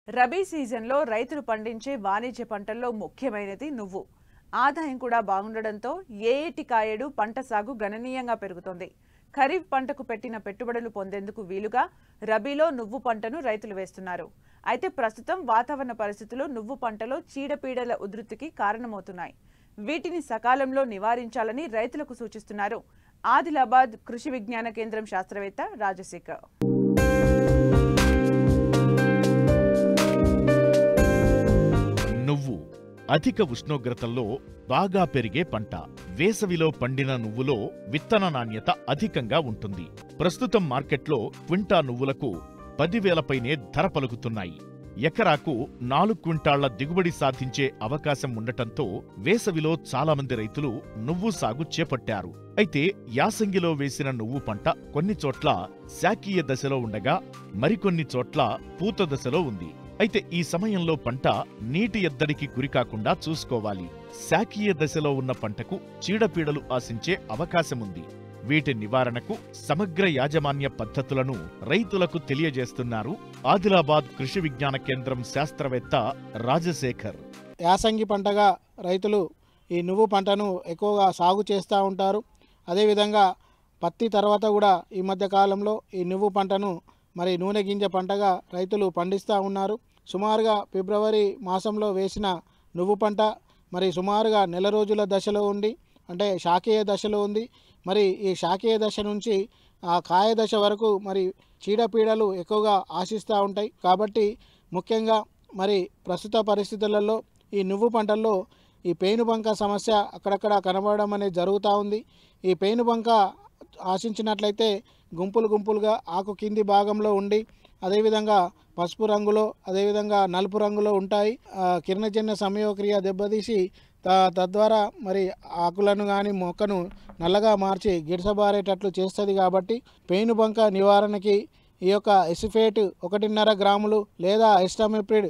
రబీ సీజన్లో రైతులు పండించే వాణిజ్య పంటల్లో ముఖ్యమైనది నువ్వు. ఆదాయం కూడా బాగుండడంతో ఏటి కాయడు పంట సాగు గణనీయంగా పెరుగుతోంది. ఖరీఫ్ పంటకు పెట్టిన పెట్టుబడులు పొందేందుకు వీలుగా రబీలో నువ్వు పంటను రైతులు వేస్తున్నారు. అయితే ప్రస్తుతం వాతావరణ పరిస్థితులు నువ్వు పంటలో చీడపీడల ఉధృతికి కారణమవుతున్నాయి. వీటిని సకాలంలో నివారించాలని రైతులకు సూచిస్తున్నారు ఆదిలాబాద్ కృషి విజ్ఞాన కేంద్రం శాస్త్రవేత్త రాజశేఖర్. నువ్వు అధిక ఉష్ణోగ్రతల్లో బాగా పెరిగే పంట. వేసవిలో పండిన నువ్వులో విత్తన నాణ్యత అధికంగా ఉంటుంది. ప్రస్తుతం మార్కెట్లో క్వింటా నువ్వులకు 10,000 పైనే ధర పలుకుతున్నాయి. ఎకరాకు 4 క్వింటాళ్ల దిగుబడి సాధించే అవకాశం ఉండటంతో వేసవిలో చాలా మంది రైతులు నువ్వు సాగు చేపట్టారు. అయితే యాసంగిలో వేసిన నువ్వు పంట కొన్ని చోట్ల శాకీయ దశలో ఉండగా మరికొన్ని చోట్ల పూత దశలో ఉంది. అయితే ఈ సమయంలో పంట నీటి ఎద్దడికి గురికాకుండా చూసుకోవాలి. శాకీయ దశలో ఉన్న పంటకు చీడపీడలు ఆశించే అవకాశముంది. వీటి నివారణకు సమగ్ర యాజమాన్య పద్ధతులను రైతులకు తెలియజేస్తున్నారు ఆదిలాబాద్ కృషి విజ్ఞాన కేంద్రం శాస్త్రవేత్త రాజశేఖర్. యాసంగి పంటగా రైతులు ఈ నువ్వు పంటను ఎక్కువగా సాగు చేస్తూ ఉంటారు. అదేవిధంగా పత్తి తర్వాత కూడా ఈ మధ్య కాలంలో ఈ నువ్వు పంటను మరి నూనె గింజ పంటగా రైతులు పండిస్తూ ఉన్నారు. సుమారుగా ఫిబ్రవరి మాసంలో వేసిన నువ్వు పంట మరి సుమారుగా నెల రోజుల దశలో ఉండి అంటే శాకీయ దశలో ఉంది. మరి ఈ శాకీయ దశ నుంచి ఆ కాయ దశ వరకు మరి చీడపీడలు ఎక్కువగా ఆశిస్తూ ఉంటాయి. కాబట్టి ముఖ్యంగా మరి ప్రస్తుత పరిస్థితులలో ఈ నువ్వు పంటల్లో ఈ పేనుబంక సమస్య అక్కడక్కడ కనబడడం అనేది జరుగుతూ ఉంది. ఈ పేనుబంక ఆశించినట్లయితే గుంపులు గుంపులుగా ఆకు కింది భాగంలో ఉండి అదేవిధంగా పసుపు రంగులో అదేవిధంగా నలుపు రంగులో ఉంటాయి. కిరణజన్య సమయోక్రియ దెబ్బతీసి తద్వారా మరి ఆకులను కానీ మొక్కను నల్లగా మార్చి గిడసబారేటట్లు చేస్తుంది. కాబట్టి పేనుబంక నివారణకి ఈ యొక్క ఎసిఫేట్ 1.5 గ్రాములు లేదా ఎస్టామిప్రిడ్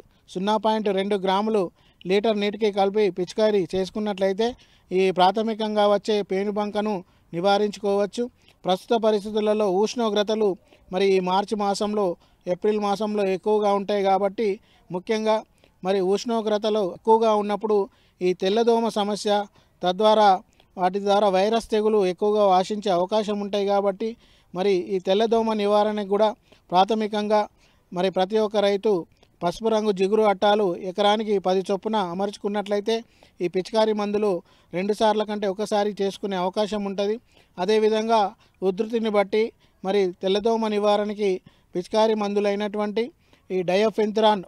0.2 గ్రాములు లీటర్ నీటికి కలిపి పిచికారీ చేసుకున్నట్లయితే ఈ ప్రాథమికంగా వచ్చే పేనుబంకను నివారించుకోవచ్చు. ప్రస్తుత పరిస్థితులలో ఉష్ణోగ్రతలు మరి ఈ మార్చి మాసంలో ఏప్రిల్ మాసంలో ఎక్కువగా ఉంటాయి. కాబట్టి ముఖ్యంగా మరి ఉష్ణోగ్రతలు ఎక్కువగా ఉన్నప్పుడు ఈ తెల్లదోమ సమస్య తద్వారా వాటి ద్వారా వైరస్ తెగులు ఎక్కువగా ఆశించే అవకాశం ఉంటాయి. కాబట్టి మరి ఈ తెల్లదోమ నివారణకు కూడా ప్రాథమికంగా మరి ప్రతి ఒక్క రైతు పసుపు రంగు జిగురు అట్టాలు ఎకరానికి 10 చొప్పున అమర్చుకున్నట్లయితే ఈ పిచికారీ మందులు 2 సార్ల కంటే ఒకసారి చేసుకునే అవకాశం ఉంటుంది. అదేవిధంగా ఉధృతిని బట్టి మరి తెల్లదోమ నివారణకి పిచికారీ మందులైనటువంటి ఈ డయోఫెన్థరాన్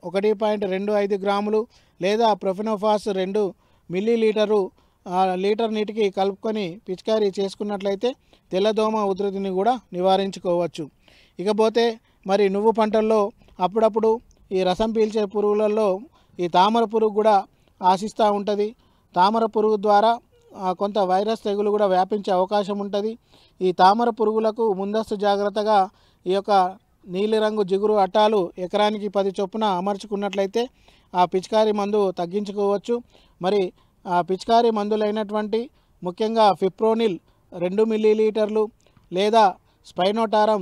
1.25 గ్రాములు లేదా ప్రొఫెనోఫాస్ 2 మిల్లీలీటరు లీటర్ నీటికి కలుపుకొని పిచికారీ చేసుకున్నట్లయితే తెల్లదోమ ఉధృతిని కూడా నివారించుకోవచ్చు. ఇకపోతే మరి నువ్వు పంటల్లో అప్పుడప్పుడు ఈ రసం పీల్చే పురుగులలో ఈ తామర పురుగు కూడా ఆశిస్తూ ఉంటుంది. తామర పురుగు ద్వారా కొంత వైరస్ తెగులు కూడా వ్యాపించే అవకాశం ఉంటుంది. ఈ తామర పురుగులకు ముందస్తు జాగ్రత్తగా ఈ యొక్క నీలిరంగు జిగురు అట్టాలు ఎకరానికి 10 చొప్పున అమర్చుకున్నట్లయితే ఆ పిచికారీ మందు తగ్గించుకోవచ్చు. మరి ఆ పిచికారీ మందులైనటువంటి ముఖ్యంగా ఫిప్రోనిల్ 2 మిల్లీలీటర్లు లేదా స్పైనోటారం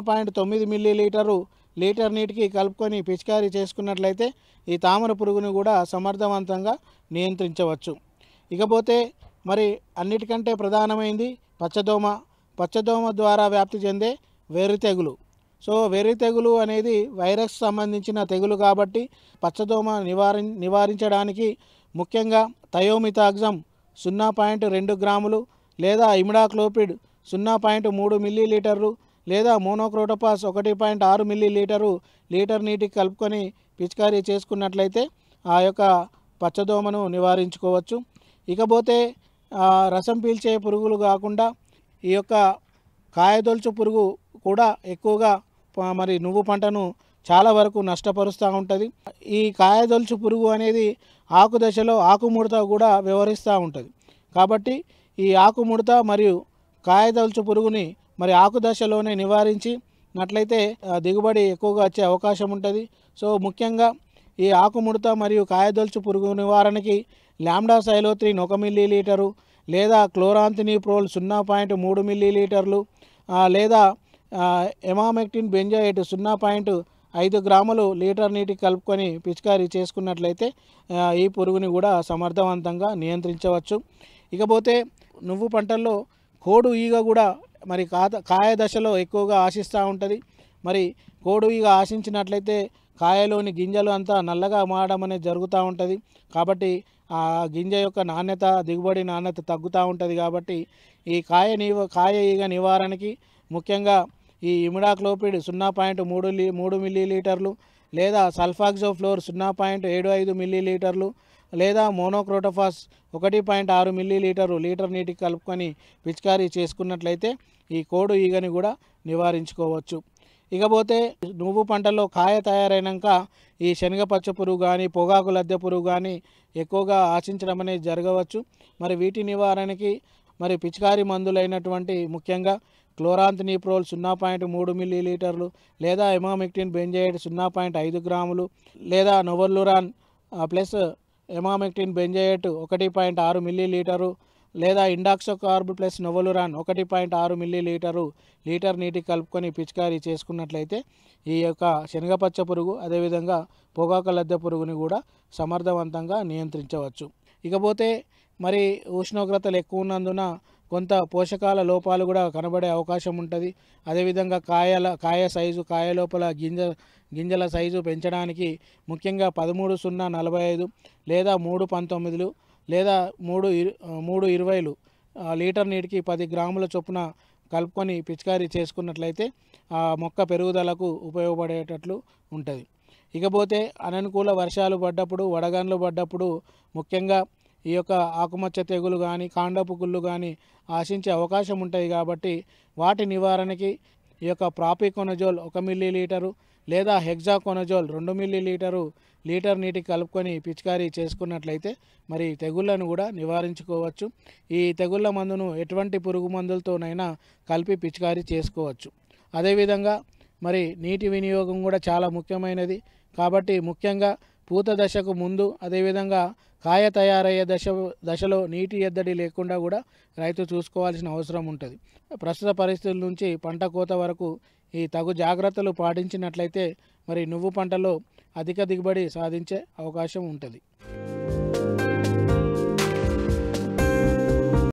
0.9 మిల్లీలీటరు లీటర్ నీటికి కలుపుకొని పిచికారీ చేసుకున్నట్లయితే ఈ తామర పురుగును కూడా సమర్థవంతంగా నియంత్రించవచ్చు. ఇకపోతే మరి అన్నిటికంటే ప్రధానమైంది పచ్చదోమ. పచ్చదోమ ద్వారా వ్యాప్తి చెందే వెర్రి తెగులు. సో వెర్రి తెగులు అనేది వైరస్ సంబంధించిన తెగులు కాబట్టి పచ్చదోమ నివారించడానికి ముఖ్యంగా థయోమితాగ్జమ్ 0.2 గ్రాములు లేదా ఇమిడాక్లోపిడ్ 0.3 మిల్లీలీటర్లు లేదా మోనోక్రోటోపాస్ 1.6 మిల్లీలీటరు లీటర్ నీటికి కలుపుకొని పిచికారీ చేసుకున్నట్లయితే ఆ యొక్క పచ్చదోమను నివారించుకోవచ్చు. ఇకపోతే రసం పీల్చే పురుగులు కాకుండా ఈ యొక్క కాయదొలుచు పురుగు కూడా ఎక్కువగా మరి నువ్వు పంటను చాలా వరకు నష్టపరుస్తూ ఉంటుంది. ఈ కాయదొలుచు పురుగు అనేది ఆకు దశలో ఆకుముడత కూడా వ్యవహరిస్తూ ఉంటుంది. కాబట్టి ఈ ఆకుముడత మరియు కాయదొలుచు పురుగుని మరి ఆకు దశలోనే నివారించినట్లయితే దిగుబడి ఎక్కువగా వచ్చే అవకాశం ఉంటుంది. సో ముఖ్యంగా ఈ ఆకుముడత మరియు కాయదొలుచు పురుగు నివారణకి లాంబ్డా సైలోత్రిన్ 1 మిల్లీలీటరు లేదా క్లోరాంథినిప్రోల్ 0.3 మిల్లీలీటర్లు లేదా ఎమామెక్టిన్ బెంజోయేట్ 5 గ్రాములు లీటర్ నీటికి కలుపుకొని పిచికారీ చేసుకున్నట్లయితే ఈ పురుగుని కూడా సమర్థవంతంగా నియంత్రించవచ్చు. ఇకపోతే నువ్వు పంటల్లో కోడు ఈగ కూడా మరి కాయ దశలో ఎక్కువగా ఆశిస్తూ ఉంటుంది. మరి కోడు ఈగ ఆశించినట్లయితే కాయలోని గింజలు అంతా నల్లగా మారడం అనేది జరుగుతూ ఉంటుంది. కాబట్టి ఆ గింజ యొక్క నాణ్యత, దిగుబడి నాణ్యత తగ్గుతూ ఉంటుంది. కాబట్టి ఈ కాయ ఈగ నివారణకి ముఖ్యంగా ఈ ఇమిడాక్లోపిడ్ 0.3 మిల్లీలీటర్లు లేదా సల్ఫాక్సోఫ్లోర్ 0.75 మిల్లీలీటర్లు లేదా మోనోక్రోటోఫాస్ 1.6 మిల్లీలీటరు లీటర్ నీటికి కలుపుకొని పిచికారీ చేసుకున్నట్లయితే ఈ కోడు ఈగని కూడా నివారించుకోవచ్చు. ఇకపోతే నువ్వు పంటలో కాయ తయారైనాక ఈ శనగ పచ్చ పురుగు కానీ పొగాకు లద్దె పురుగు కానీ ఎక్కువగా ఆశించడం అనేది జరగవచ్చు. మరి వీటి నివారణకి మరి పిచికారీ మందులైనటువంటి ముఖ్యంగా క్లోరాంథనిప్రోల్ 0.3 మిల్లీలీటర్లు లేదా ఎమామిక్టిన్ బెంజైడ్ 0.5 గ్రాములు లేదా novaluron plus emamectin benzoate 1.6 millilitre లేదా indoxacarb plus novaluron 1.6 millilitre litre నీటికి కలుపుకొని పిచికారీ చేసుకున్నట్లయితే ఈ యొక్క శనగపచ్చ పురుగు అదేవిధంగా పొగాకు లద్దె పురుగుని కూడా సమర్థవంతంగా నియంత్రించవచ్చు. ఇకపోతే మరి ఉష్ణోగ్రతలు ఎక్కువ ఉన్నందున కొంత పోషకాల లోపాలు కూడా కనబడే అవకాశం ఉంటుంది. అదేవిధంగా కాయ సైజు, కాయ లోపల గింజల సైజు పెంచడానికి ముఖ్యంగా 13-0-45 లేదా 3-19 లేదా 3-20 లీటర్ నీటికి 10 గ్రాముల చొప్పున కలుపుకొని పిచికారీ చేసుకున్నట్లయితే ఆ మొక్క పెరుగుదలకు ఉపయోగపడేటట్లు ఉంటుంది. ఇకపోతే అననుకూల వర్షాలు పడ్డప్పుడు, వడగండ్లు పడ్డప్పుడు ముఖ్యంగా ఈ యొక్క ఆకుమచ్చ తెగులు కానీ కాండపు కుళ్ళు కానీ ఆశించే అవకాశం ఉంటాయి. కాబట్టి వాటి నివారణకి ఈ యొక్క ప్రాపికొనజోల్ 1 మిల్లీలీటరు లేదా హెక్సాకొనజోల్ 2 మిల్లీలీటరు లీటర్ నీటికి కలుపుకొని పిచికారీ చేసుకున్నట్లయితే మరి తెగుళ్లను కూడా నివారించుకోవచ్చు. ఈ తెగుళ్ళ మందును ఎటువంటి పురుగు మందులతోనైనా కలిపి పిచికారీ చేసుకోవచ్చు. అదేవిధంగా మరి నీటి వినియోగం కూడా చాలా ముఖ్యమైనది. కాబట్టి ముఖ్యంగా పూత దశకు ముందు అదేవిధంగా కాయ తయారయ్యే దశలో నీటి ఎద్దడి లేకుండా కూడా రైతు చూసుకోవాల్సిన అవసరం ఉంటుంది. ప్రస్తుత పరిస్థితుల నుంచి పంట కోత వరకు ఈ తగు జాగ్రత్తలు పాటించినట్లయితే మరి నువ్వు పంటలో అధిక దిగుబడి సాధించే అవకాశం ఉంటుంది.